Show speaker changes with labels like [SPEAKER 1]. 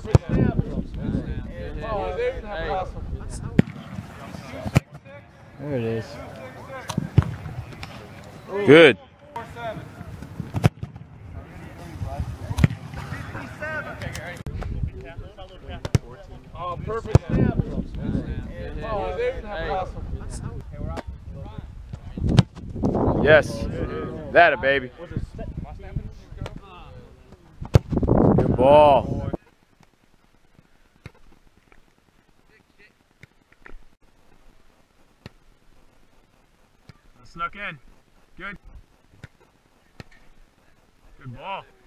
[SPEAKER 1] There it is.
[SPEAKER 2] Good.
[SPEAKER 3] Oh, perfect.
[SPEAKER 2] Yes. That a baby. Good ball.
[SPEAKER 3] Snuck in. Good. Good ball.